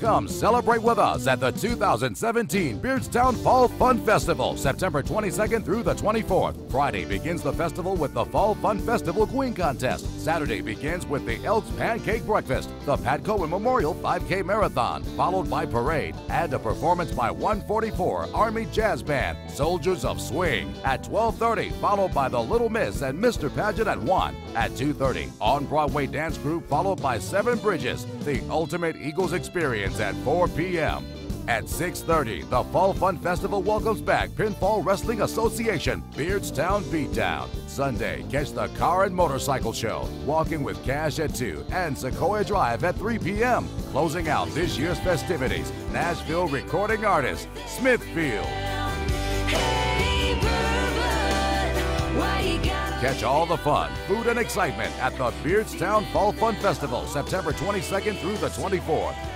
Come celebrate with us at the 2017 Beardstown Fall Fun Festival, September 22nd through the 24th. Friday begins the festival with the Fall Fun Festival Queen Contest. Saturday begins with the Elks Pancake Breakfast, the Pat Cohen Memorial 5K Marathon, followed by parade and a performance by 144 Army Jazz Band, Soldiers of Swing at 12:30, followed by the Little Miss and Mr. Pageant at 1. At 2:30, On-Broadway Dance Group, followed by Seven Bridges, the Ultimate Eagles Experience at 4 p.m. At 6:30, the Fall Fun Festival welcomes back Pinfall Wrestling Association, Beardstown Beatdown. Sunday, catch the Car and Motorcycle Show, Walking with Cash at 2, and Sequoia Drive at 3 p.m. Closing out this year's festivities, Nashville recording artist, Smithfield. Catch all the fun, food, and excitement at the Beardstown Fall Fun Festival, September 22nd through the 24th.